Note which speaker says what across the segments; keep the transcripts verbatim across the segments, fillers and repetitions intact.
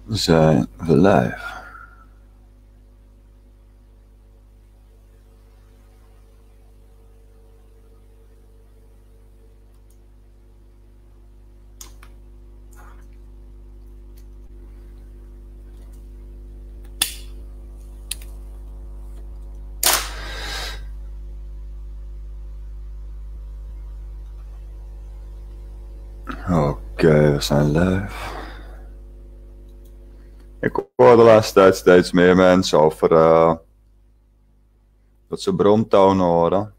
Speaker 1: Zijn we live? Oké, okay, we zijn live. Ik hoor de laatste tijd steeds meer mensen over uh, dat ze bromtonen horen.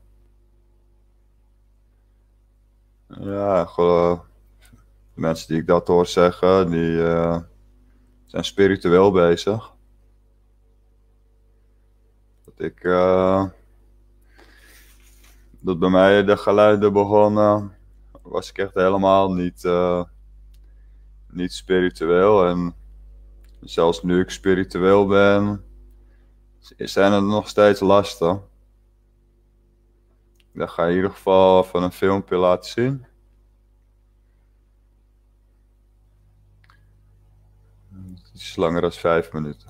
Speaker 1: Ja, gewoon, de mensen die ik dat hoor zeggen, die uh, zijn spiritueel bezig. Dat ik, uh, dat bij mij de geluiden begonnen, was ik echt helemaal niet, uh, niet spiritueel. En zelfs nu ik spiritueel ben, zijn het nog steeds lasten. Ik ga in ieder geval even een filmpje laten zien. Het is langer dan vijf minuten.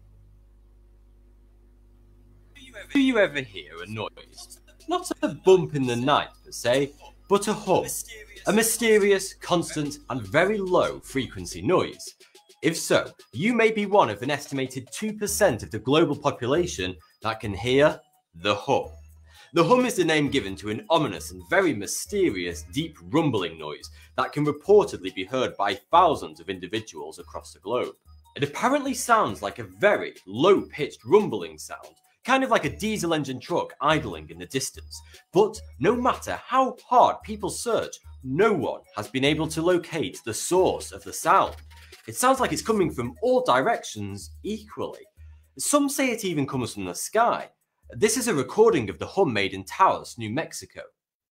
Speaker 2: Do you ever hear a noise? Not a bump in the night per se, but a hum. A mysterious, constant, and very low frequency noise. If so, you may be one of an estimated two percent of the global population that can hear the hum. The hum is the name given to an ominous and very mysterious deep rumbling noise that can reportedly be heard by thousands of individuals across the globe. It apparently sounds like a very low-pitched rumbling sound, kind of like a diesel engine truck idling in the distance. But no matter how hard people search, no one has been able to locate the source of the sound. It sounds like it's coming from all directions equally. Some say it even comes from the sky. This is a recording of the hum made in Taos, New Mexico.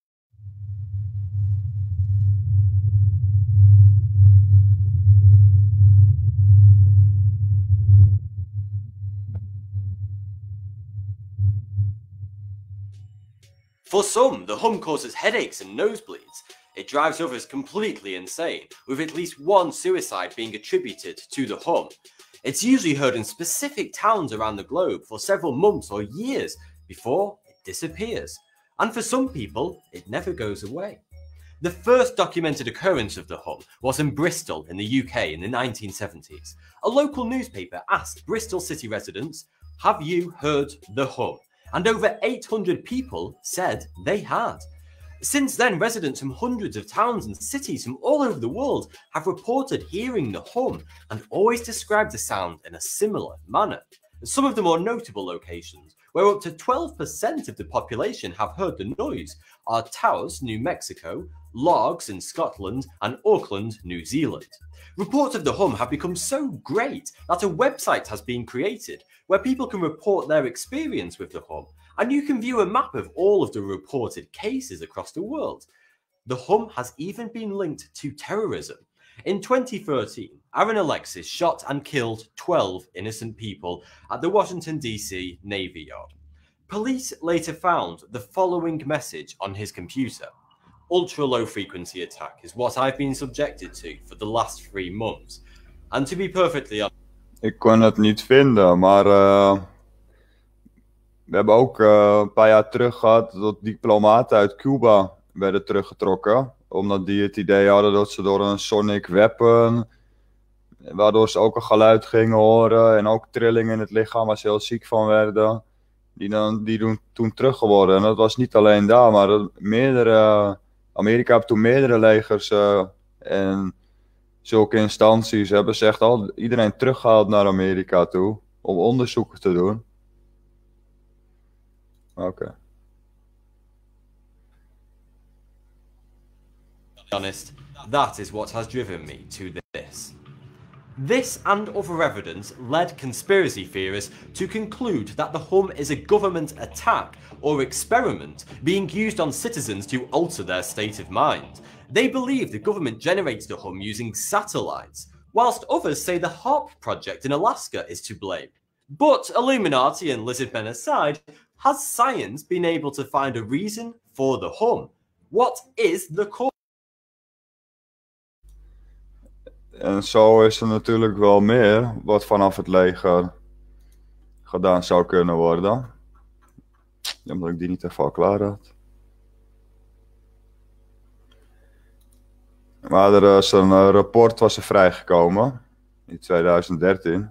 Speaker 2: For some, the hum causes headaches and nosebleeds. It drives others completely insane, with at least one suicide being attributed to the hum. It's usually heard in specific towns around the globe for several months or years before it disappears. And for some people, it never goes away. The first documented occurrence of the hum was in Bristol in the U K in the nineteen seventies. A local newspaper asked Bristol city residents, "Have you heard the hum?" And over eight hundred people said they had. Since then, residents from hundreds of towns and cities from all over the world have reported hearing the hum and always described the sound in a similar manner. Some of the more notable locations, where up to twelve percent of the population have heard the noise, are Taos, New Mexico, Largs in Scotland, and Auckland, New Zealand. Reports of the hum have become so great that a website has been created where people can report their experience with the hum, and you can view a map of all of the reported cases across the world. The hum has even been linked to terrorism. In twenty thirteen, Aaron Alexis shot and killed twelve innocent people at the Washington D C Navy Yard. Police later found the following message on his computer. Ultra-low frequency attack is what I've been subjected to for the last three months. And to be perfectly honest...
Speaker 1: Ik kon het niet vinden, maar uh, we hebben ook uh, een paar jaar terug gehad dat diplomaten uit Cuba werden teruggetrokken. Omdat die het idee hadden dat ze door een sonic weapon, waardoor ze ook een geluid gingen horen en ook trillingen in het lichaam waar ze heel ziek van werden. Die, dan, die doen toen terug geworden. En dat was niet alleen daar, maar dat meerdere... Amerika heeft toen meerdere legers uh, en zulke instanties hebben ze echt al iedereen teruggehaald naar Amerika toe om onderzoeken te doen. Oké. Okay.
Speaker 2: Honest, that is what has driven me to this. This and other evidence led conspiracy theorists to conclude that the hum is a government attack or experiment being used on citizens to alter their state of mind. They believe the government generates the hum using satellites, whilst others say the HAARP project in Alaska is to blame. But Illuminati and lizard men aside, has science been able to find a reason for the hum? What is the cause?
Speaker 1: En zo is er natuurlijk wel meer wat vanaf het leger gedaan zou kunnen worden. Omdat ik die niet even al klaar had. Maar er is een uh, rapport was er vrijgekomen in twintig dertien.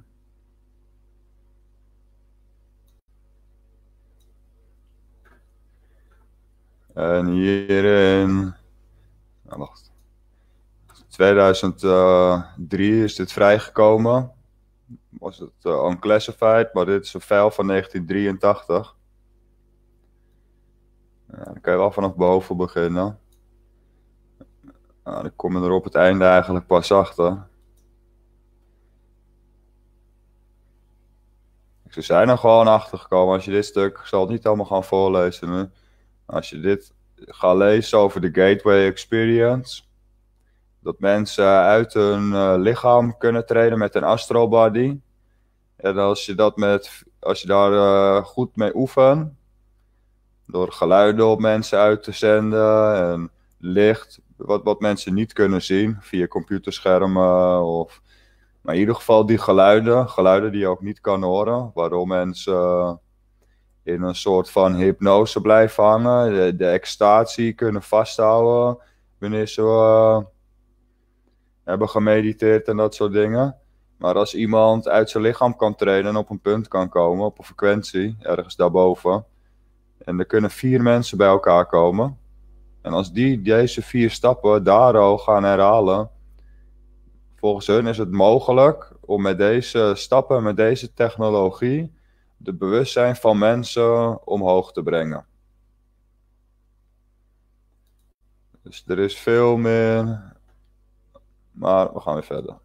Speaker 1: En hierin, nou wacht, tweeduizend drie is dit vrijgekomen. Was het uh, unclassified, maar dit is een file van negentien drieëntachtig. Ja, dan kan je wel vanaf boven beginnen. Nou, dan kom je er op het einde eigenlijk pas achter. Ze zijn er gewoon achter gekomen. Als je dit stuk, ik zal het niet allemaal gaan voorlezen nu. Als je dit gaat lezen over de Gateway Experience. Dat mensen uit hun uh, lichaam kunnen treden met een astrobody. En als je, dat met, als je daar uh, goed mee oefent. Door geluiden op mensen uit te zenden. En licht. Wat, wat mensen niet kunnen zien. Via computerschermen. Of, maar in ieder geval die geluiden. Geluiden die je ook niet kan horen. Waardoor mensen uh, in een soort van hypnose blijven hangen. De, de extasie kunnen vasthouden. Wanneer ze uh, hebben gemediteerd en dat soort dingen. Maar als iemand uit zijn lichaam kan treden en op een punt kan komen. Op een frequentie. Ergens daarboven. En er kunnen vier mensen bij elkaar komen. En als die deze vier stappen daar gaan herhalen. Volgens hun is het mogelijk om met deze stappen, met deze technologie, de bewustzijn van mensen omhoog te brengen. Dus er is veel meer, maar we gaan weer verder.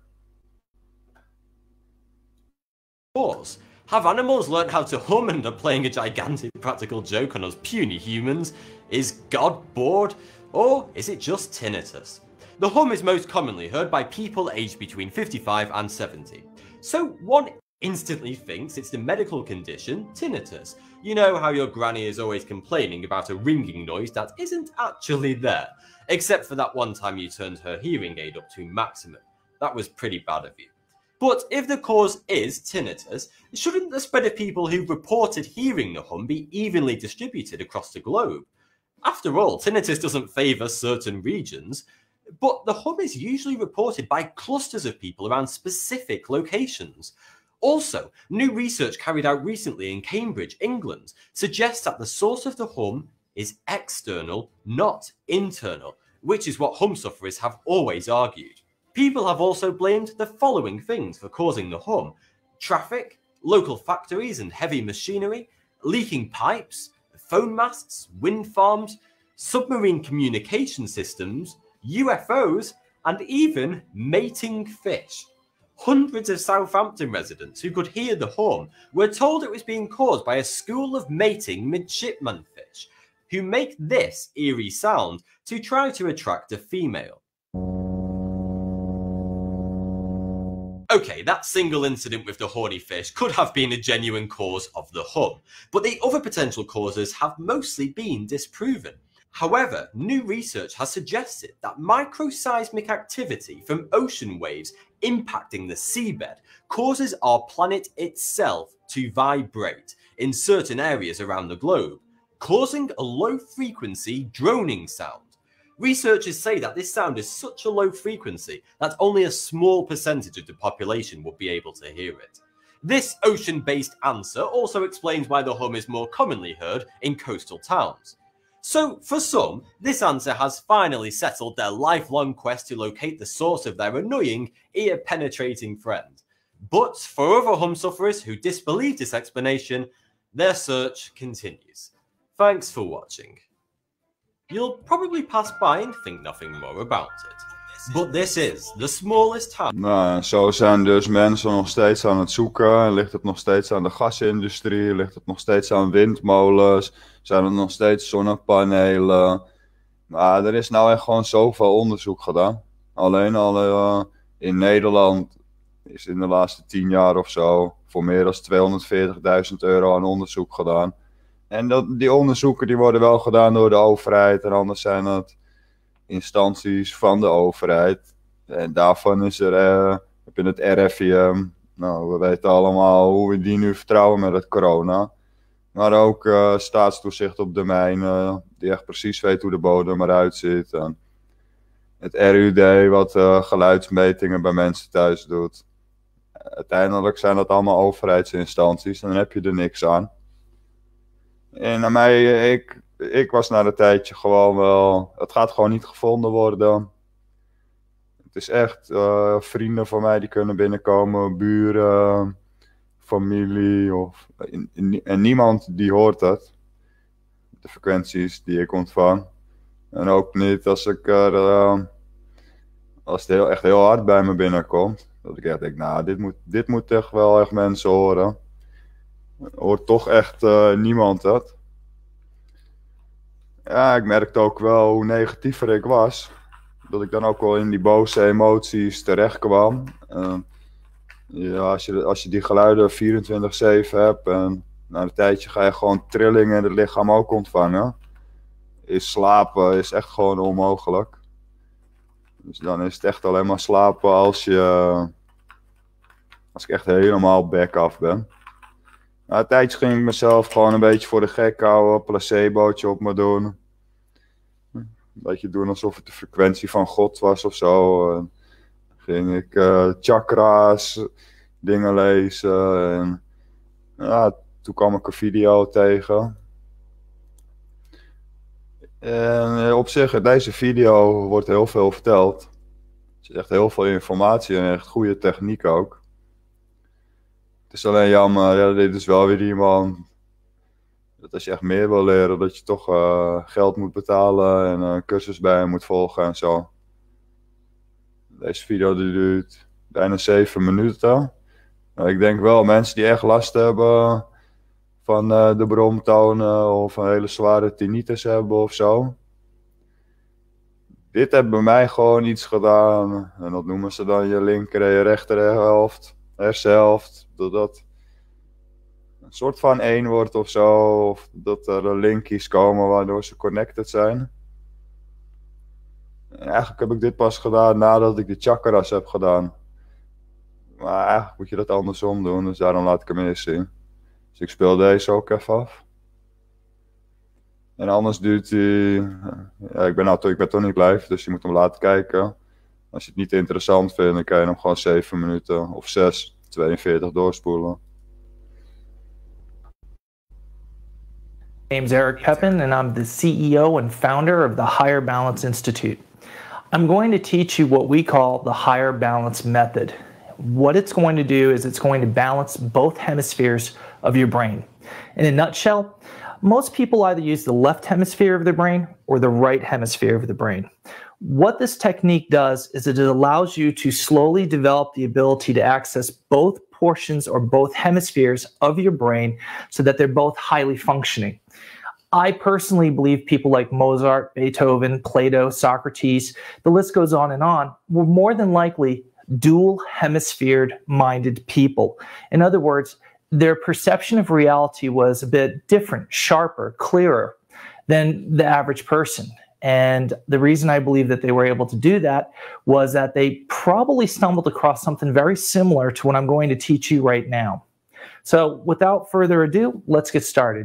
Speaker 2: Course, have animals learned how to hum and are playing a gigantic practical joke on us puny humans? Is God bored? Or is it just tinnitus? The hum is most commonly heard by people aged between fifty-five and seventy. So one instantly thinks it's the medical condition tinnitus. You know how your granny is always complaining about a ringing noise that isn't actually there. Except for that one time you turned her hearing aid up to maximum. That was pretty bad of you. But if the cause is tinnitus, shouldn't the spread of people who reported hearing the hum be evenly distributed across the globe? After all, tinnitus doesn't favour certain regions, but the hum is usually reported by clusters of people around specific locations. Also, new research carried out recently in Cambridge, England, suggests that the source of the hum is external, not internal, which is what hum sufferers have always argued. People have also blamed the following things for causing the hum: traffic, local factories and heavy machinery, leaking pipes, phone masts, wind farms, submarine communication systems, U F Os, and even mating fish. Hundreds of Southampton residents who could hear the hum were told it was being caused by a school of mating midshipman fish, who make this eerie sound to try to attract a female. Okay, that single incident with the horny fish could have been a genuine cause of the hum, but the other potential causes have mostly been disproven. However, new research has suggested that microseismic activity from ocean waves impacting the seabed causes our planet itself to vibrate in certain areas around the globe, causing a low-frequency droning sound. Researchers say that this sound is such a low frequency that only a small percentage of the population would be able to hear it. This ocean-based answer also explains why the hum is more commonly heard in coastal towns. So, for some, this answer has finally settled their lifelong quest to locate the source of their annoying, ear-penetrating friend. But for other hum sufferers who disbelieve this explanation, their search continues. Thanks for watching. You'll probably pass by and think nothing more about it. But this is the smallest town.
Speaker 1: Nou, zo zijn dus mensen nog steeds aan het zoeken. Ligt het nog steeds aan de gasindustrie? Ligt het nog steeds aan windmolens? Zijn er nog steeds zonnepanelen? Maar er is nou echt gewoon zoveel onderzoek gedaan. Alleen al uh, in Nederland is in de laatste tien jaar of zo voor meer dan tweehonderdveertigduizend euro aan onderzoek gedaan. En dat, die onderzoeken die worden wel gedaan door de overheid en anders zijn het instanties van de overheid. En daarvan is er, uh, heb je het R I V M. Nou, we weten allemaal hoe we die nu vertrouwen met het corona. Maar ook uh, staatstoezicht op domeinen, die echt precies weet hoe de bodem eruit ziet. En het R U D, wat uh, geluidsmetingen bij mensen thuis doet. Uiteindelijk zijn dat allemaal overheidsinstanties en dan heb je er niks aan. En naar mij, ik, ik was na een tijdje gewoon wel, het gaat gewoon niet gevonden worden. Het is echt uh, vrienden van mij die kunnen binnenkomen, buren, familie of, en, en niemand die hoort het. De frequenties die ik ontvang. En ook niet als ik er, uh, als het heel, echt heel hard bij me binnenkomt. Dat ik echt denk, nou, dit moet, dit moet echt wel echt mensen horen. Hoort toch echt uh, niemand het. Ja, ik merkte ook wel hoe negatiever ik was. Dat ik dan ook wel in die boze emoties terecht kwam. Uh, ja, als je, als je die geluiden vierentwintig zeven hebt en na een tijdje ga je gewoon trillingen in het lichaam ook ontvangen. Is slapen is echt gewoon onmogelijk. Dus dan is het echt alleen maar slapen als je, als ik echt helemaal back af ben. Na een tijdje ging ik mezelf gewoon een beetje voor de gek houden, placebootje op me doen. Een beetje doen alsof het de frequentie van God was of zo. En ging ik uh, chakra's, dingen lezen. En ja, toen kwam ik een video tegen. En op zich, in deze video wordt heel veel verteld. Er is echt heel veel informatie en echt goede techniek ook. Het is alleen jammer, ja, dit is wel weer iemand. Dat als je echt meer wil leren, dat je toch uh, geld moet betalen en een cursus bij hem moet volgen en zo. Deze video die duurt bijna zeven minuten. Nou, ik denk wel, mensen die echt last hebben van uh, de bromtonen of een hele zware tinnitus hebben of zo. Dit heeft bij mij gewoon iets gedaan. En dat noemen ze dan je linker en je rechterhelft, hersenhelft. Dat dat een soort van één wordt of zo. Of dat er linkies komen waardoor ze connected zijn. En eigenlijk heb ik dit pas gedaan nadat ik de chakras heb gedaan. Maar eigenlijk moet je dat andersom doen, dus daarom laat ik hem eerst zien. Dus ik speel deze ook even af. En anders duurt hij... Ja, ik ben, nou, ik ben toch niet live, dus je moet hem laten kijken. Als je het niet interessant vindt, dan kan je hem gewoon zeven minuten of zes, tweeënveertig doorspoelen.
Speaker 3: My name is Eric Pepin, and I'm the C E O and founder of the Higher Balance Institute. I'm going to teach you what we call the Higher Balance Method. What it's going to do is it's going to balance both hemispheres of your brain. In a nutshell, most people either use the left hemisphere of the brain or the right hemisphere of the brain. What this technique does is it allows you to slowly develop the ability to access both portions or both hemispheres of your brain so that they're both highly functioning. I personally believe people like Mozart, Beethoven, Plato, Socrates, the list goes on and on, were more than likely dual hemisphered minded people. In other words, their perception of reality was a bit different, sharper, clearer than the average person. And the reason I believe that they were able to do that was that they probably stumbled across something very similar to what I'm going to teach you right now. So without further ado, let's get started.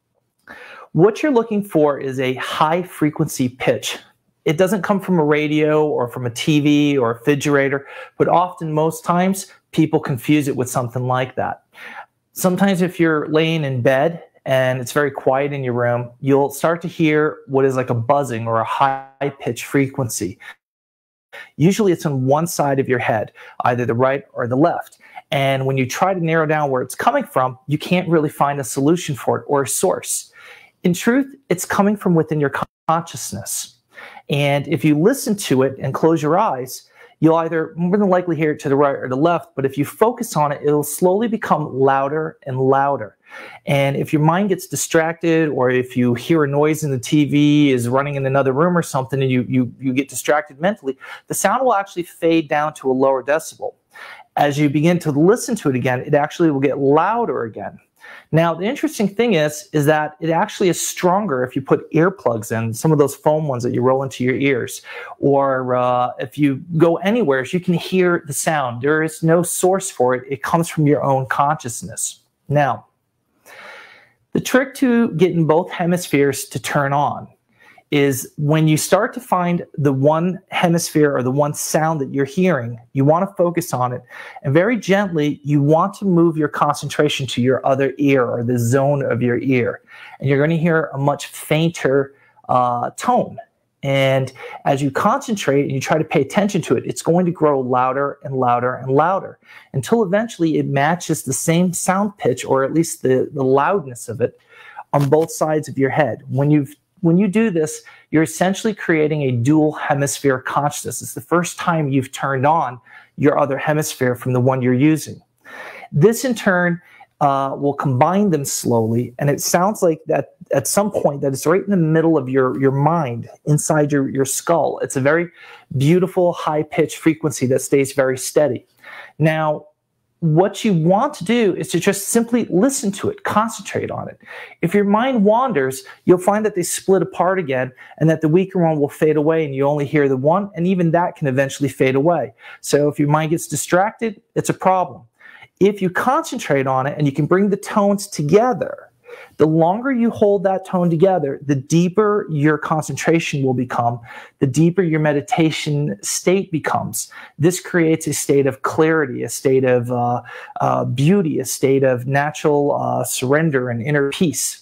Speaker 3: What you're looking for is a high frequency pitch. It doesn't come from a radio or from a T V or a refrigerator, but often, most times, people confuse it with something like that. Sometimes if you're laying in bed and it's very quiet in your room, you'll start to hear what is like a buzzing or a high pitch frequency. Usually it's on one side of your head, either the right or the left. And when you try to narrow down where it's coming from, you can't really find a solution for it or a source. In truth, it's coming from within your consciousness. And if you listen to it and close your eyes, you'll either more than likely hear it to the right or the left, but if you focus on it, it'll slowly become louder and louder. And if your mind gets distracted, or if you hear a noise in the T V is running in another room or something, and you, you, you get distracted mentally, the sound will actually fade down to a lower decibel. As you begin to listen to it again, it actually will get louder again. Now, the interesting thing is, is that it actually is stronger if you put earplugs in, some of those foam ones that you roll into your ears, or uh, if you go anywhere, you can hear the sound. There is no source for it. It comes from your own consciousness. Now, the trick to getting both hemispheres to turn on is when you start to find the one hemisphere or the one sound that you're hearing, you want to focus on it. And very gently, you want to move your concentration to your other ear or the zone of your ear. And you're going to hear a much fainter uh, tone. And as you concentrate and you try to pay attention to it, it's going to grow louder and louder and louder until eventually it matches the same sound pitch, or at least the, the loudness of it, on both sides of your head. When you've When you do this, you're essentially creating a dual hemisphere consciousness. It's the first time you've turned on your other hemisphere from the one you're using. This, in turn, uh, will combine them slowly, and it sounds like that at some point that it's right in the middle of your, your mind, inside your, your skull. It's a very beautiful, high-pitched frequency that stays very steady. Now, what you want to do is to just simply listen to it, concentrate on it. If your mind wanders, you'll find that they split apart again, and that the weaker one will fade away and you only hear the one, and even that can eventually fade away. So if your mind gets distracted, it's a problem. If you concentrate on it and you can bring the tones together, the longer you hold that tone together, the deeper your concentration will become, the deeper your meditation state becomes. This creates a state of clarity, a state of uh, uh, beauty, a state of natural uh, surrender and inner peace.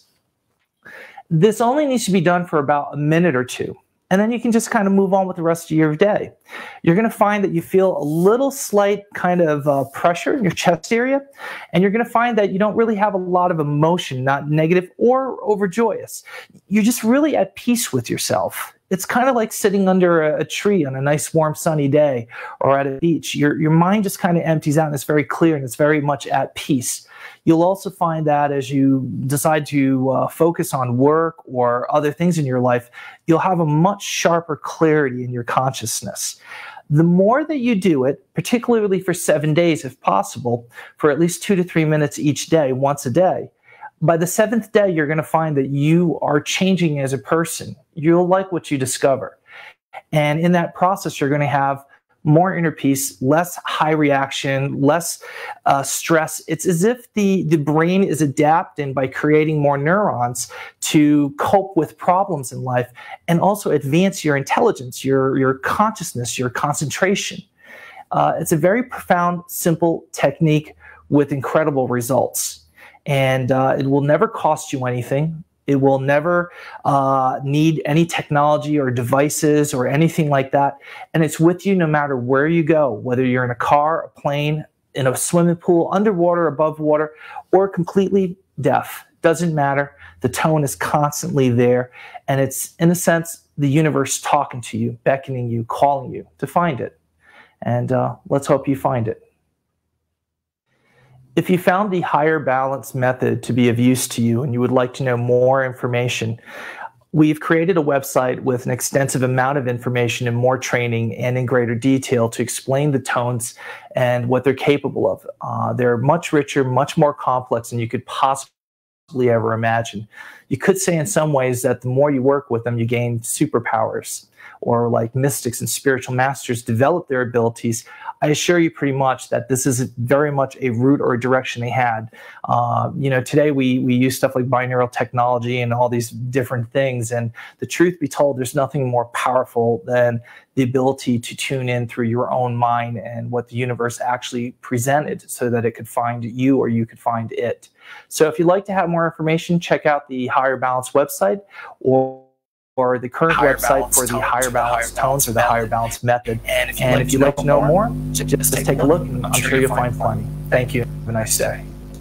Speaker 3: This only needs to be done for about a minute or two. And then you can just kind of move on with the rest of your day. You're going to find that you feel a little slight kind of uh, pressure in your chest area. And you're going to find that you don't really have a lot of emotion, not negative or overjoyous. You're just really at peace with yourself. It's kind of like sitting under a, a tree on a nice, warm, sunny day, or at a beach. Your, your mind just kind of empties out, and it's very clear, and it's very much at peace. You'll also find that as you decide to uh, focus on work or other things in your life, you'll have a much sharper clarity in your consciousness. The more that you do it, particularly for seven days if possible, for at least two to three minutes each day, once a day, by the seventh day, you're going to find that you are changing as a person. You'll like what you discover. And in that process, you're going to have more inner peace, less high reaction, less uh, stress. It's as if the, the brain is adapting by creating more neurons to cope with problems in life, and also advance your intelligence, your, your consciousness, your concentration. Uh, it's a very profound, simple technique with incredible results. And uh, it will never cost you anything. It will never uh, need any technology or devices or anything like that. And it's with you no matter where you go, whether you're in a car, a plane, in a swimming pool, underwater, above water, or completely deaf. Doesn't matter. The tone is constantly there. And it's, in a sense, the universe talking to you, beckoning you, calling you to find it. And uh, let's hope you find it. If you found the Higher Balance method to be of use to you and you would like to know more information, we've created a website with an extensive amount of information and more training and in greater detail to explain the tones and what they're capable of. Uh, they're much richer, much more complex than you could possibly ever imagine. You could say in some ways that the more you work with them, you gain superpowers, or like mystics and spiritual masters develop their abilities. I assure you pretty much that this is very much a route or a direction they had. Uh, you know, today we, we use stuff like binaural technology and all these different things. And the truth be told, there's nothing more powerful than the ability to tune in through your own mind and what the universe actually presented so that it could find you or you could find it. So if you'd like to have more information, check out the Higher Balance website, or or the current higher website for the tones, Higher Balance the tones or the Higher Balance method. And if, and if you'd like to know more, more just, just take, take a look, and I'm sure, sure you'll find plenty. Thank you. Have a nice day.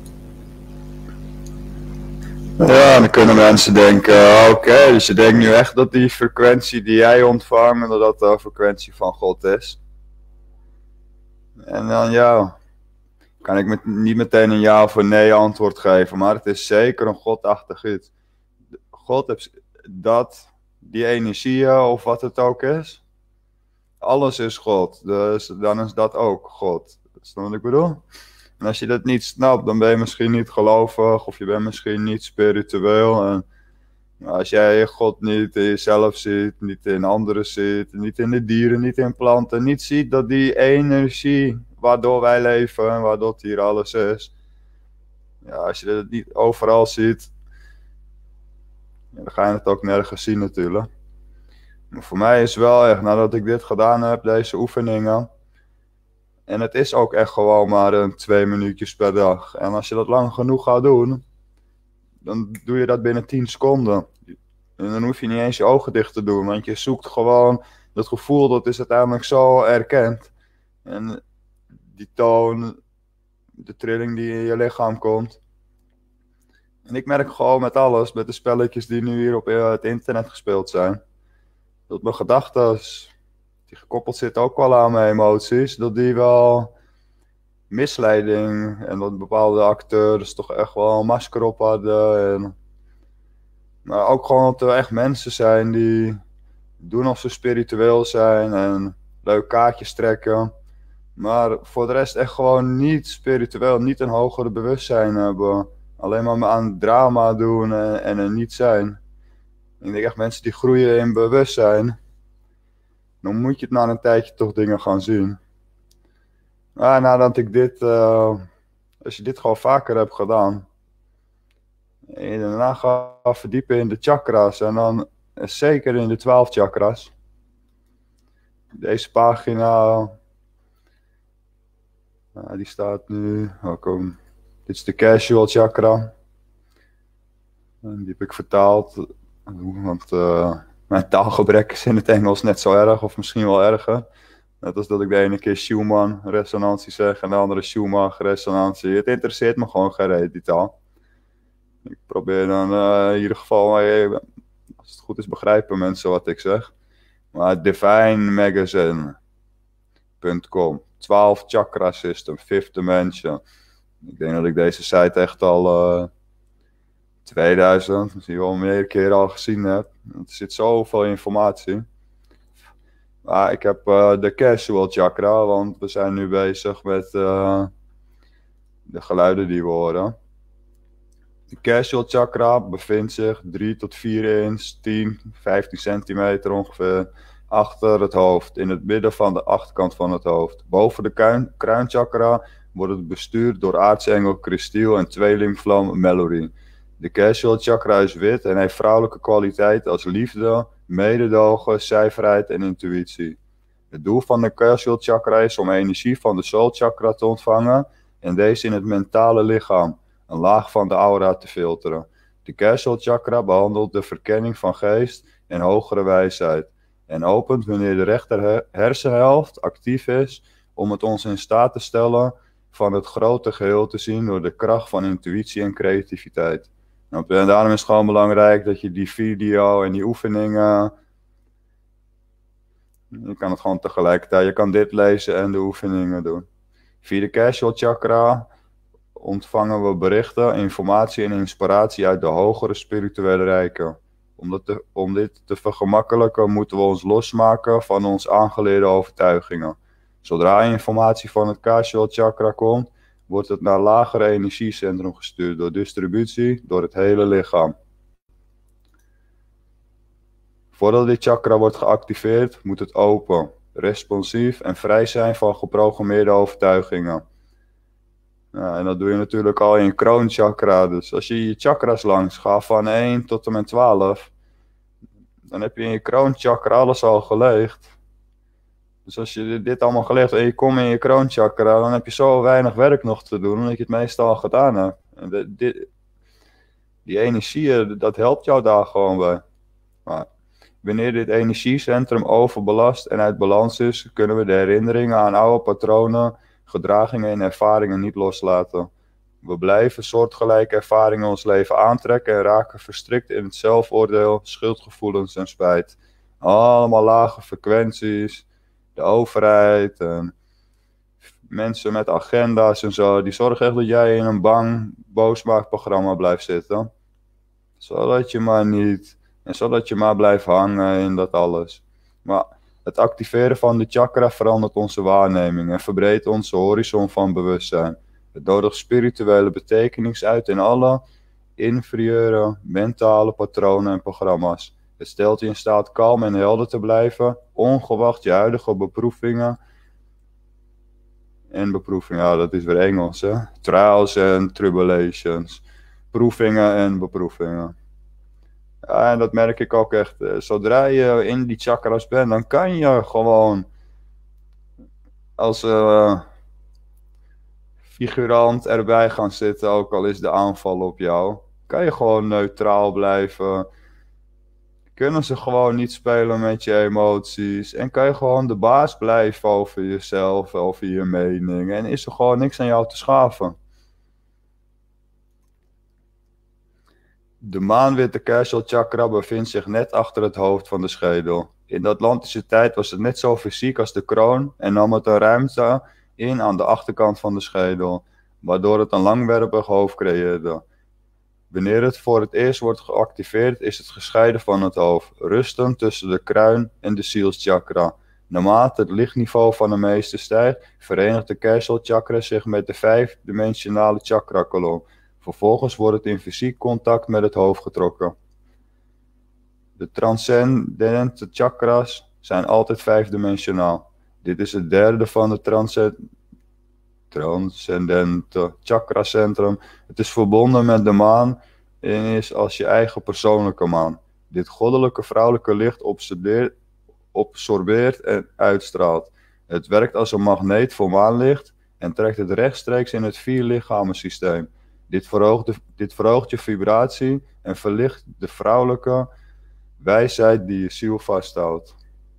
Speaker 1: Ja, dan kunnen mensen denken, oké, okay, dus je denkt nu echt dat die frequentie die jij ontvangt, dat dat de frequentie van God is. En dan ja, kan ik met, niet meteen een ja of een nee antwoord geven, maar het is zeker een godachtig iets. God heeft dat, die energieën of wat het ook is, alles is God, dus dan is dat ook God. Dat is wat ik bedoel. En En als je dat niet snapt, dan ben je misschien niet gelovig of je bent misschien niet spiritueel. En als jij God niet in jezelf ziet, niet in anderen ziet, niet in de dieren, niet in planten, niet ziet dat die energie waardoor wij leven en waardoor het hier alles is. Ja, als je dat niet overal ziet, ja, dan ga je het ook nergens zien natuurlijk. Maar voor mij is wel echt, nadat ik dit gedaan heb, deze oefeningen. En het is ook echt gewoon maar een twee minuutjes per dag. En als je dat lang genoeg gaat doen, dan doe je dat binnen tien seconden. En dan hoef je niet eens je ogen dicht te doen, want je zoekt gewoon dat gevoel, dat is uiteindelijk zo erkend. En die toon, de trilling die in je lichaam komt. En ik merk gewoon met alles, met de spelletjes die nu hier op het internet gespeeld zijn, dat mijn gedachten, die gekoppeld zitten ook wel aan mijn emoties, dat die wel misleiding en dat bepaalde acteurs toch echt wel een masker op hadden. En, maar ook gewoon dat er echt mensen zijn die doen of ze spiritueel zijn en leuke kaartjes trekken. Maar voor de rest echt gewoon niet spiritueel, niet een hogere bewustzijn hebben. Alleen maar aan drama doen en, en er niet zijn. Ik denk echt mensen die groeien in bewustzijn. Dan moet je het na een tijdje toch dingen gaan zien. Maar nadat ik dit, uh, als je dit gewoon vaker hebt gedaan. En daarna ga verdiepen in de chakra's. En dan zeker in de twaalf chakra's. Deze pagina. Uh, die staat nu. Oh, kom. Dit is de casual chakra. En die heb ik vertaald. Want uh, mijn taalgebrek is in het Engels net zo erg. Of misschien wel erger. Net als dat ik de ene keer Schumann resonantie zeg. En de andere Schumann resonantie. Het interesseert me gewoon geen reet, die taal. Ik probeer dan uh, in ieder geval. Als het goed is begrijpen mensen wat ik zeg. Maar divine magazine punt com. twaalf chakra system. Fifth dimension. Ik denk dat ik deze site echt al uh, tweeduizend, misschien wel meer keer al gezien heb. Er zit zoveel informatie. Maar ik heb uh, de casual chakra, want we zijn nu bezig met uh, de geluiden die we horen. De casual chakra bevindt zich drie tot vier inch, tien, vijftien centimeter ongeveer achter het hoofd, in het midden van de achterkant van het hoofd. Boven de kruin, kruinchakra wordt het bestuurd door aartsengel Christiel en tweelingvlam Mallory. De casual chakra is wit en heeft vrouwelijke kwaliteiten als liefde, mededogen, zuiverheid en intuïtie. Het doel van de casual chakra is om energie van de soul chakra te ontvangen en deze in het mentale lichaam, een laag van de aura, te filteren. De casual chakra behandelt de verkenning van geest en hogere wijsheid en opent wanneer de rechter hersenhelft actief is om het ons in staat te stellen van het grote geheel te zien door de kracht van intuïtie en creativiteit. En daarom is het gewoon belangrijk dat je die video en die oefeningen, je kan het gewoon tegelijkertijd, je kan dit lezen en de oefeningen doen. Via de casual chakra ontvangen we berichten, informatie en inspiratie uit de hogere spirituele rijken. Om, dat te, om dit te vergemakkelijken moeten we ons losmaken van onze aangeleerde overtuigingen. Zodra informatie van het casual chakra komt, wordt het naar lagere energiecentrum gestuurd door distributie door het hele lichaam. Voordat dit chakra wordt geactiveerd, moet het open, responsief en vrij zijn van geprogrammeerde overtuigingen. Ja, en dat doe je natuurlijk al in je kroonchakra. Dus als je je chakras langs gaat van één tot en met twaalf, dan heb je in je kroonchakra alles al geleegd. Dus als je dit allemaal geleerd hebt en je komt in je kroonchakra, dan heb je zo weinig werk nog te doen, omdat je het meestal al gedaan hebt. En de, dit, die energie, dat helpt jou daar gewoon bij. Maar wanneer dit energiecentrum overbelast en uit balans is, kunnen we de herinneringen aan oude patronen, gedragingen en ervaringen niet loslaten. We blijven soortgelijke ervaringen in ons leven aantrekken en raken verstrikt in het zelfoordeel, schuldgevoelens en spijt. Allemaal lage frequenties. De overheid en mensen met agenda's en zo, die zorgen echt dat jij in een bang, boosmaakprogramma blijft zitten. Zodat je maar niet, en zodat je maar blijft hangen in dat alles. Maar het activeren van de chakra verandert onze waarneming en verbreedt onze horizon van bewustzijn. Het nodigt spirituele betekenis uit in alle inferieure mentale patronen en programma's. Het stelt je in staat kalm en helder te blijven, ongewacht je huidige beproevingen en beproevingen, ja dat is weer Engels hè, trials en tribulations, proevingen en beproevingen. Ja, en dat merk ik ook echt, zodra je in die chakras bent, dan kan je gewoon als uh, figurant erbij gaan zitten, ook al is de aanval op jou. Kan je gewoon neutraal blijven. Kunnen ze gewoon niet spelen met je emoties. En kan je gewoon de baas blijven over jezelf, over je mening. En is er gewoon niks aan jou te schaven. De maanwitte Casual chakra bevindt zich net achter het hoofd van de schedel. In de Atlantische tijd was het net zo fysiek als de kroon en nam het een ruimte in aan de achterkant van de schedel, waardoor het een langwerpig hoofd creëerde. Wanneer het voor het eerst wordt geactiveerd, is het gescheiden van het hoofd, rustend tussen de kruin en de zielschakra. Naarmate het lichtniveau van de meester stijgt, verenigt de Casual chakra zich met de vijfdimensionale chakra-kolom. Vervolgens wordt het in fysiek contact met het hoofd getrokken. De transcendente chakras zijn altijd vijfdimensionaal. Dit is het derde van de transcend transcendente chakracentrum. Het is verbonden met de maan en is als je eigen persoonlijke maan. Dit goddelijke vrouwelijke licht absorbeert en uitstraalt. Het werkt als een magneet voor maanlicht en trekt het rechtstreeks in het vierlichamensysteem. Dit verhoogt, de, dit verhoogt je vibratie en verlicht de vrouwelijke wijsheid die je ziel vasthoudt.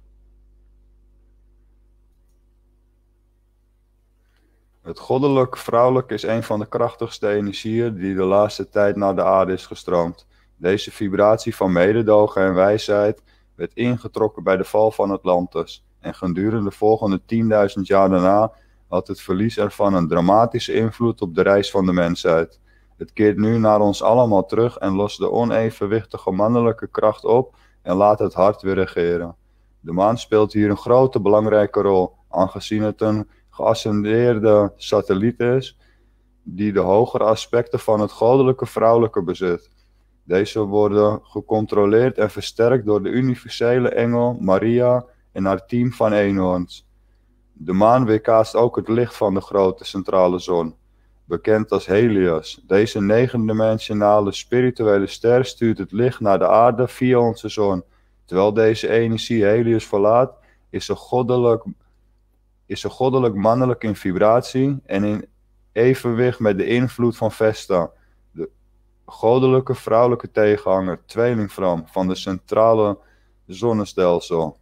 Speaker 1: Het goddelijk vrouwelijk is een van de krachtigste energieën die de laatste tijd naar de aarde is gestroomd. Deze vibratie van mededogen en wijsheid werd ingetrokken bij de val van Atlantis. En gedurende de volgende tienduizend jaar daarna had het verlies ervan een dramatische invloed op de reis van de mensheid. Het keert nu naar ons allemaal terug en lost de onevenwichtige mannelijke kracht op en laat het hart weer regeren. De maan speelt hier een grote belangrijke rol, aangezien het een geascendeerde satelliet is die de hogere aspecten van het goddelijke vrouwelijke bezit. Deze worden gecontroleerd en versterkt door de universele engel Maria en haar team van eenhoorns. De maan weerkaatst ook het licht van de grote centrale zon, bekend als Helios. Deze negendimensionale spirituele ster stuurt het licht naar de aarde via onze zon. Terwijl deze energie Helios verlaat, is ze goddelijk, is ze goddelijk mannelijk in vibratie en in evenwicht met de invloed van Vesta, de goddelijke vrouwelijke tegenhanger, tweelingvlam van de centrale zonnestelsel.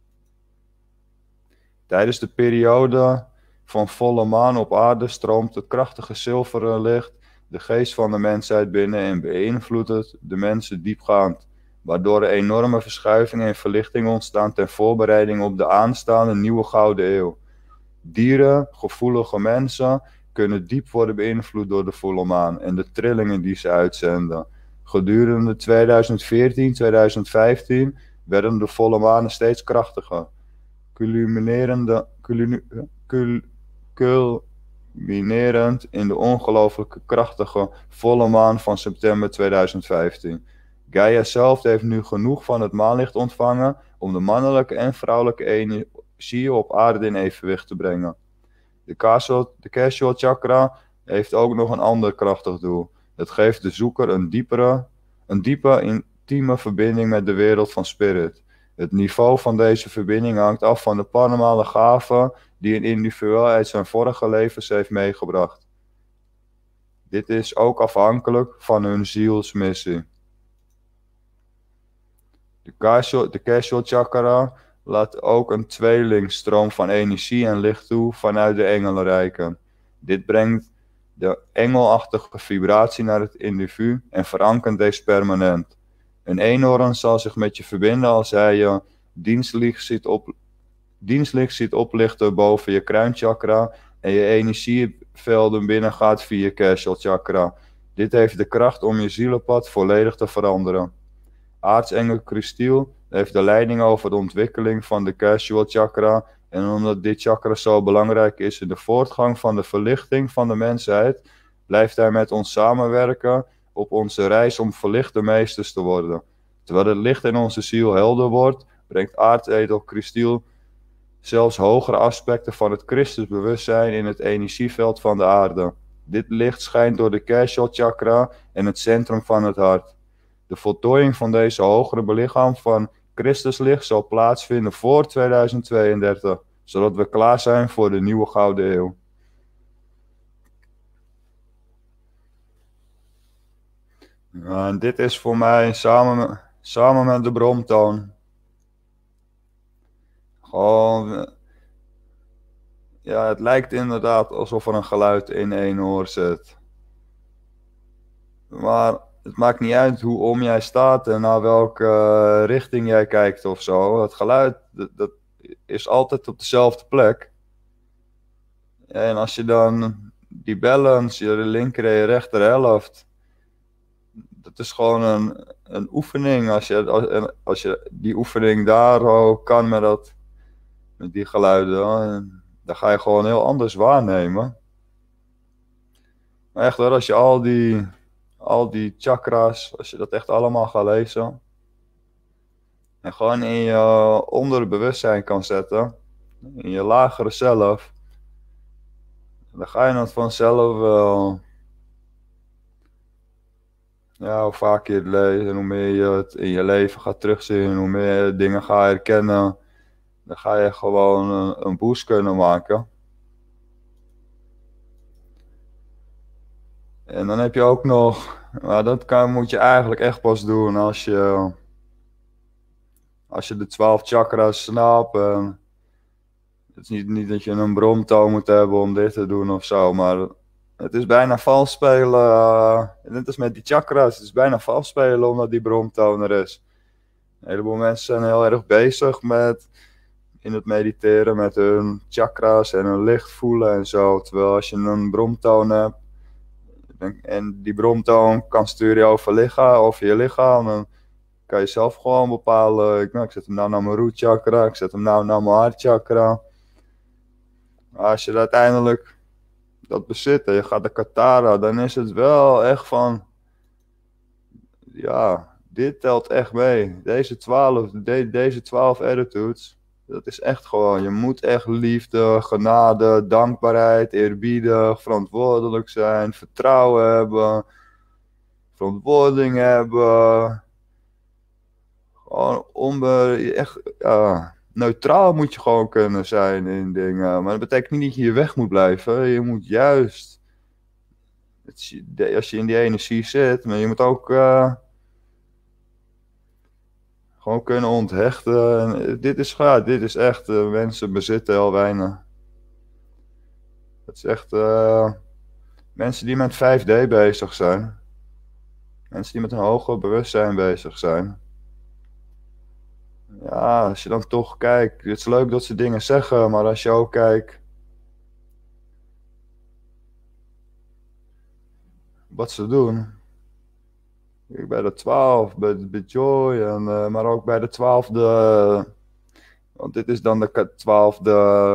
Speaker 1: Tijdens de periode van volle maan op aarde stroomt het krachtige zilveren licht de geest van de mensheid binnen en beïnvloedt het de mensen diepgaand, waardoor er enorme verschuivingen en verlichting ontstaan ter voorbereiding op de aanstaande nieuwe gouden eeuw. Dieren, gevoelige mensen, kunnen diep worden beïnvloed door de volle maan en de trillingen die ze uitzenden. Gedurende tweeduizend veertien tot tweeduizend vijftien werden de volle manen steeds krachtiger, culminerende, cul, culminerend in de ongelooflijke krachtige volle maan van september tweeduizend vijftien. Gaia zelf heeft nu genoeg van het maanlicht ontvangen om de mannelijke en vrouwelijke energie op aarde in evenwicht te brengen. De Casual, de Casual chakra heeft ook nog een ander krachtig doel. Het geeft de zoeker een diepere, een diepe, intieme verbinding met de wereld van spirit. Het niveau van deze verbinding hangt af van de paranormale gaven die een individu uit zijn vorige levens heeft meegebracht. Dit is ook afhankelijk van hun zielsmissie. De Casual, de Casual chakra laat ook een tweelingstroom van energie en licht toe vanuit de engelenrijken. Dit brengt de engelachtige vibratie naar het individu en verankert deze permanent. Een eenhoorn zal zich met je verbinden als hij je dienstlicht ziet, op, dienstlicht ziet oplichten boven je kruinchakra en je energievelden binnengaat via je Casual chakra. Dit heeft de kracht om je zielenpad volledig te veranderen. Aartsengel Christiel heeft de leiding over de ontwikkeling van de Casual chakra En omdat dit chakra zo belangrijk is in de voortgang van de verlichting van de mensheid, blijft hij met ons samenwerken op onze reis om verlichte meesters te worden. Terwijl het licht in onze ziel helder wordt, brengt aardedel kristal zelfs hogere aspecten van het Christusbewustzijn in het energieveld van de aarde. Dit licht schijnt door de Keshal chakra en het centrum van het hart. De voltooiing van deze hogere belichaam van Christuslicht zal plaatsvinden voor tweeduizend tweeëndertig, zodat we klaar zijn voor de nieuwe Gouden Eeuw. Ja, en dit is voor mij samen, samen met de bromtoon. Gewoon, ja, het lijkt inderdaad alsof er een geluid in één oor zit. Maar het maakt niet uit hoe om jij staat en naar welke uh, richting jij kijkt of zo. Het geluid, dat, dat is altijd op dezelfde plek. En als je dan die balance, je linker en je rechter helft, dat is gewoon een, een oefening. Als je, als, als je die oefening daar ook kan met, dat, met die geluiden, dan ga je gewoon heel anders waarnemen. Maar echt hoor, als je al die, al die chakras, als je dat echt allemaal gaat lezen, en gewoon in je onderbewustzijn kan zetten, in je lagere zelf, dan ga je het vanzelf wel. Ja, hoe vaak je het leest en hoe meer je het in je leven gaat terugzien, hoe meer je dingen gaat herkennen, dan ga je gewoon een, een boost kunnen maken. En dan heb je ook nog, maar dat kan, moet je eigenlijk echt pas doen als je, als je de twaalf chakras snapt. En het is niet, niet dat je een bromtoon moet hebben om dit te doen of zo, maar het is bijna vals spelen. Uh, net als met die chakras, het is bijna vals spelen omdat die bromtoon er is. Een heleboel mensen zijn heel erg bezig met in het mediteren met hun chakras en hun licht voelen en zo. Terwijl als je een bromtoon hebt en die bromtoon kan sturen je over, lichaam, over je lichaam, dan kan je zelf gewoon bepalen. Ik, nou, ik zet hem nou naar mijn root chakra, ik zet hem nou naar mijn hart chakra. Maar als je uiteindelijk dat bezit en je gaat de Katara, dan is het wel echt van, ja, dit telt echt mee. Deze twaalf, de, deze twaalf attitudes, dat is echt gewoon, je moet echt liefde, genade, dankbaarheid, eerbiedig, verantwoordelijk zijn, vertrouwen hebben, verantwoording hebben. Gewoon onbe, echt, ja, neutraal moet je gewoon kunnen zijn in dingen. Maar dat betekent niet dat je hier weg moet blijven. Je moet juist, als je in die energie zit, maar je moet ook uh, gewoon kunnen onthechten. En dit is gaaf, dit is echt, uh, mensen bezitten heel weinig. Het is echt, uh, mensen die met vijf D bezig zijn. Mensen die met een hoger bewustzijn bezig zijn. Ja, als je dan toch kijkt, het is leuk dat ze dingen zeggen, maar als je ook kijkt wat ze doen. Bij de twaalf, bij, bij Joy, en, uh, maar ook bij de twaalfde, want dit is dan de twaalfde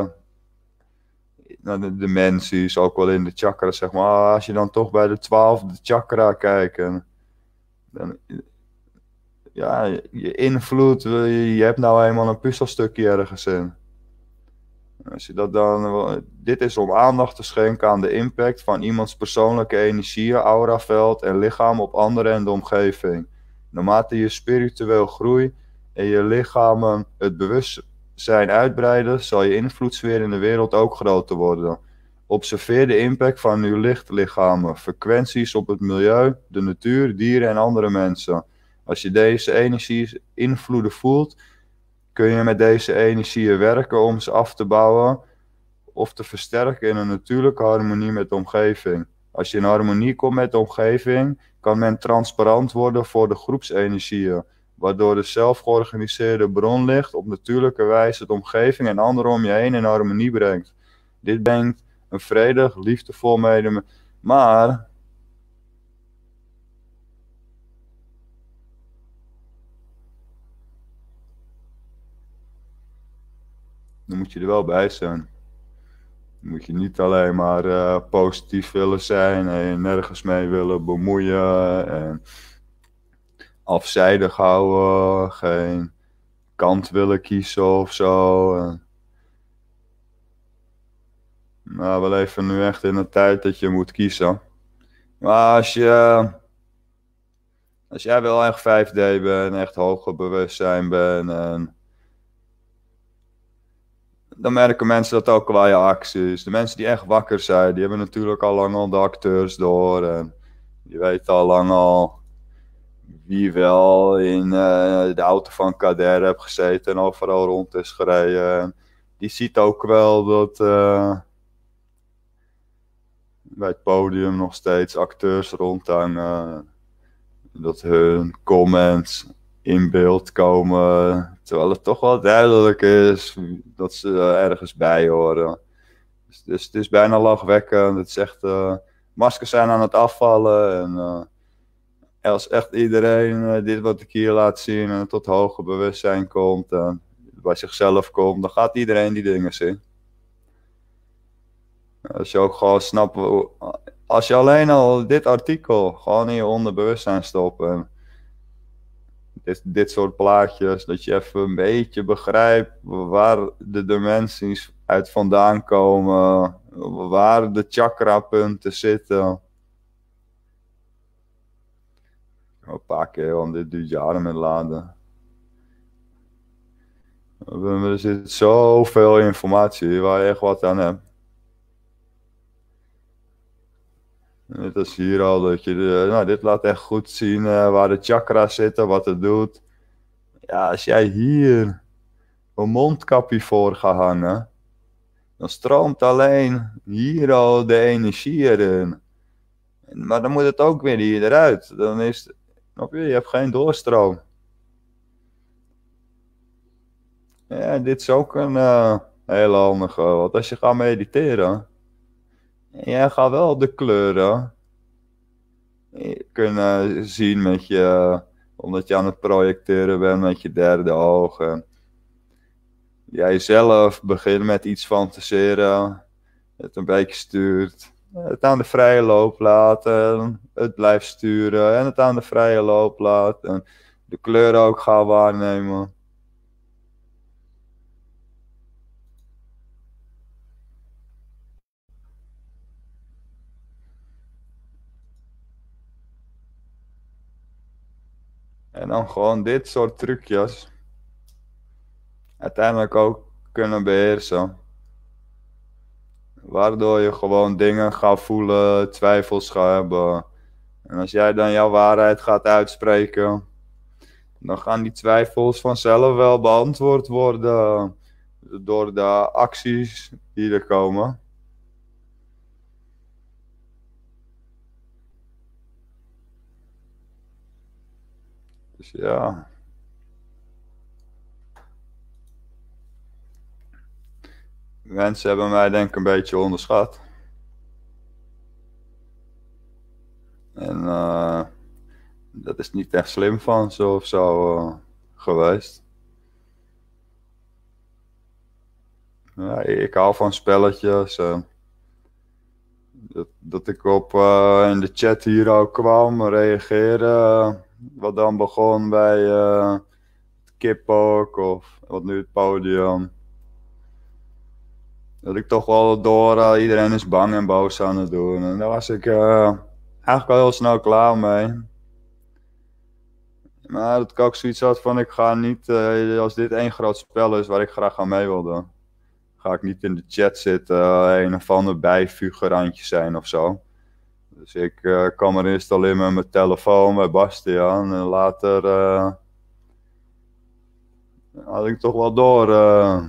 Speaker 1: nou, de dimensies, ook wel in de chakra, zeg maar. Als je dan toch bij de twaalfde chakra kijkt, en, dan, ja, je invloed, je, je hebt nou eenmaal een puzzelstukje ergens in. Als je dat dan, dit is om aandacht te schenken aan de impact van iemands persoonlijke energie, auraveld en lichaam op anderen en de omgeving. Naarmate je spiritueel groeit en je lichamen het bewustzijn uitbreiden, zal je invloedssfeer in de wereld ook groter worden. Observeer de impact van uw lichtlichamen, frequenties op het milieu, de natuur, dieren en andere mensen. Als je deze energie invloeden voelt, kun je met deze energieën werken om ze af te bouwen of te versterken in een natuurlijke harmonie met de omgeving. Als je in harmonie komt met de omgeving, kan men transparant worden voor de groepsenergieën, waardoor de zelfgeorganiseerde bronlicht op natuurlijke wijze de omgeving en anderen om je heen in harmonie brengt. Dit brengt een vredig, liefdevol medem, maar dan moet je er wel bij zijn. Dan moet je niet alleen maar uh, positief willen zijn en je nergens mee willen bemoeien en afzijdig houden, geen kant willen kiezen of zo. En nou, we leven nu echt in een tijd dat je moet kiezen. Maar als je, als jij wel echt vijf D bent, echt hoger bewustzijn bent, en dan merken mensen dat ook qua je acties. De mensen die echt wakker zijn, die hebben natuurlijk al lang al de acteurs door. En die weten al lang al wie wel in uh, de auto van Kader heeft gezeten en overal rond is gereden. En die ziet ook wel dat uh, bij het podium nog steeds acteurs rondhangen. Dat hun comments in beeld komen, terwijl het toch wel duidelijk is dat ze ergens bij horen. Dus, dus het is bijna lachwekkend. Het is echt, uh, maskers zijn aan het afvallen en uh, als echt iedereen uh, dit wat ik hier laat zien en tot hoger bewustzijn komt en bij zichzelf komt, dan gaat iedereen die dingen zien. Als je ook gewoon snapt, als je alleen al dit artikel gewoon in je onderbewustzijn stopt en dit, dit soort plaatjes, dat je even een beetje begrijpt waar de dimensies uit vandaan komen, waar de chakrapunten zitten. Een paar keer, want dit duurt jaren met laden. Er zit zoveel informatie waar je echt wat aan hebt. Net als hier al, dat je de, nou, dit laat echt goed zien uh, waar de chakras zitten, wat het doet. Ja, als jij hier een mondkapje voor gaat hangen, dan stroomt alleen hier al de energie erin. Maar dan moet het ook weer hier eruit. Dan is het, je, je hebt geen doorstroom. Ja, dit is ook een uh, hele handige, want als je gaat mediteren, jij gaat wel de kleuren kunnen zien met je, omdat je aan het projecteren bent met je derde oog. En jij zelf begint met iets fantaseren, het een beetje stuurt, het aan de vrije loop laten, het blijft sturen en het aan de vrije loop laten en de kleuren ook gaan waarnemen. En dan gewoon dit soort trucjes uiteindelijk ook kunnen beheersen. Waardoor je gewoon dingen gaat voelen, twijfels gaat hebben. En als jij dan jouw waarheid gaat uitspreken, dan gaan die twijfels vanzelf wel beantwoord worden door de acties die er komen. Dus ja. Mensen hebben mij denk ik een beetje onderschat. En uh, dat is niet echt slim van ze of zo uh, geweest. Ja, ik hou van spelletjes. Uh, dat, dat ik op uh, in de chat hier ook kwam, reageren. Wat dan begon bij uh, het kipok of wat nu het podium. Dat ik toch wel door, uh, iedereen is bang en boos aan het doen. En daar was ik uh, eigenlijk al heel snel klaar mee. Maar dat ik ook zoiets had van, ik ga niet, uh, als dit één groot spel is waar ik graag aan mee wilde, ga ik niet in de chat zitten, uh, een of ander bijfigurantje zijn of zo. Dus ik uh, kwam er eerst al in met mijn telefoon bij Bastiaan en later uh, had ik toch wel door. Uh,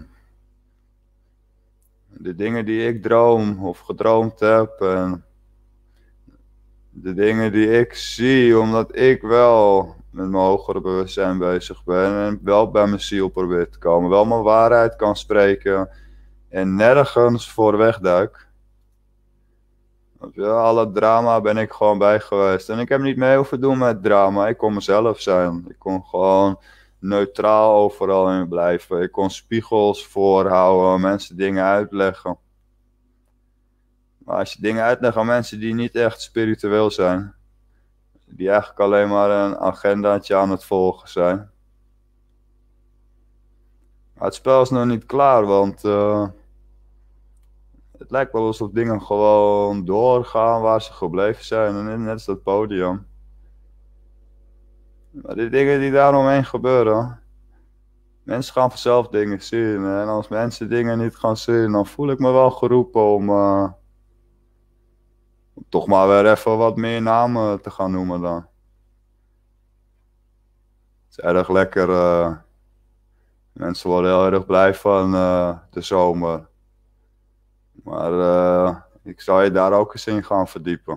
Speaker 1: de dingen die ik droom of gedroomd heb en de dingen die ik zie, omdat ik wel met mijn hogere bewustzijn bezig ben en wel bij mijn ziel probeer te komen, wel mijn waarheid kan spreken en nergens voor wegduik. Ja, alle drama ben ik gewoon bij geweest. En ik heb niet mee hoeven doen met drama. Ik kon mezelf zijn. Ik kon gewoon neutraal overal in blijven. Ik kon spiegels voorhouden, mensen dingen uitleggen. Maar als je dingen uitlegt aan mensen die niet echt spiritueel zijn, die eigenlijk alleen maar een agendaatje aan het volgen zijn. Maar het spel is nog niet klaar, want uh, het lijkt wel alsof dingen gewoon doorgaan waar ze gebleven zijn. En net als dat podium. Maar die dingen die daaromheen gebeuren, mensen gaan vanzelf dingen zien. En als mensen dingen niet gaan zien, dan voel ik me wel geroepen om, uh, om toch maar weer even wat meer namen te gaan noemen dan. Het is erg lekker. Uh, mensen worden heel erg blij van uh, de zomer. Maar uh, ik zou je daar ook eens in gaan verdiepen.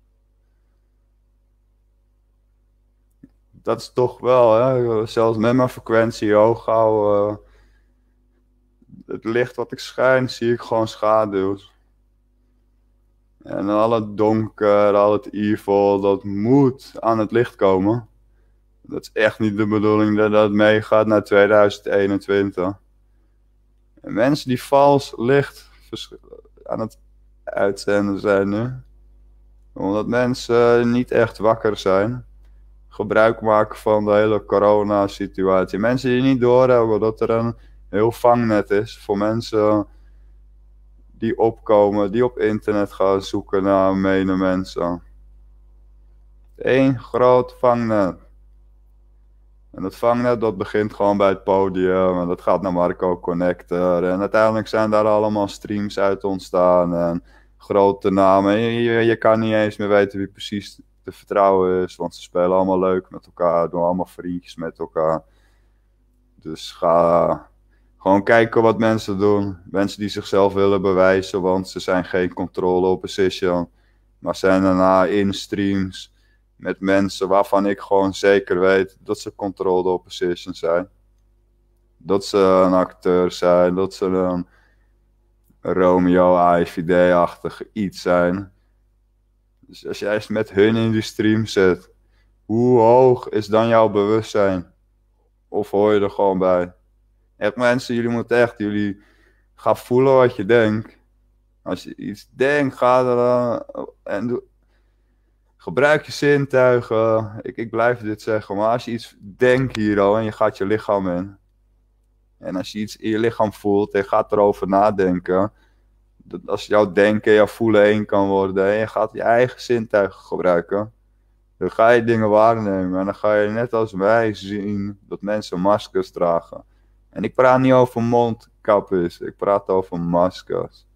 Speaker 1: Dat is toch wel, hè, zelfs met mijn frequentie hoog houden. Uh, het licht wat ik schijn, zie ik gewoon schaduws. En al het donker, al het evil, dat moet aan het licht komen. Dat is echt niet de bedoeling dat dat meegaat naar tweeduizend eenentwintig. En mensen die vals licht aan het uitzenden zijn nu. Omdat mensen niet echt wakker zijn. Gebruik maken van de hele corona-situatie. Mensen die niet doorhebben dat er een heel vangnet is voor mensen die opkomen, die op internet gaan zoeken naar mene mensen. Eén groot vangnet. En dat vangnet dat begint gewoon bij het podium en dat gaat naar Marco Connector. En uiteindelijk zijn daar allemaal streams uit ontstaan en grote namen. Je, je, je kan niet eens meer weten wie precies te vertrouwen is, want ze spelen allemaal leuk met elkaar, doen allemaal vriendjes met elkaar. Dus ga gewoon kijken wat mensen doen. Mensen die zichzelf willen bewijzen, want ze zijn geen controle opposition. Maar zijn daarna in streams met mensen waarvan ik gewoon zeker weet dat ze controlled opposition zijn. Dat ze een acteur zijn, dat ze een Romeo I V D-achtig iets zijn. Dus als jij eens met hun in die stream zit, hoe hoog is dan jouw bewustzijn? Of hoor je er gewoon bij? Echt mensen, jullie moeten echt, jullie gaan voelen wat je denkt. Als je iets denkt, ga er uh, en doe. Gebruik je zintuigen. Ik, ik blijf dit zeggen, maar als je iets denkt hier al en je gaat je lichaam in. En als je iets in je lichaam voelt en je gaat erover nadenken. Dat als jouw denken en jouw voelen één kan worden en je gaat je eigen zintuigen gebruiken. Dan ga je dingen waarnemen en dan ga je net als wij zien dat mensen maskers dragen. En ik praat niet over mondkapjes, ik praat over maskers.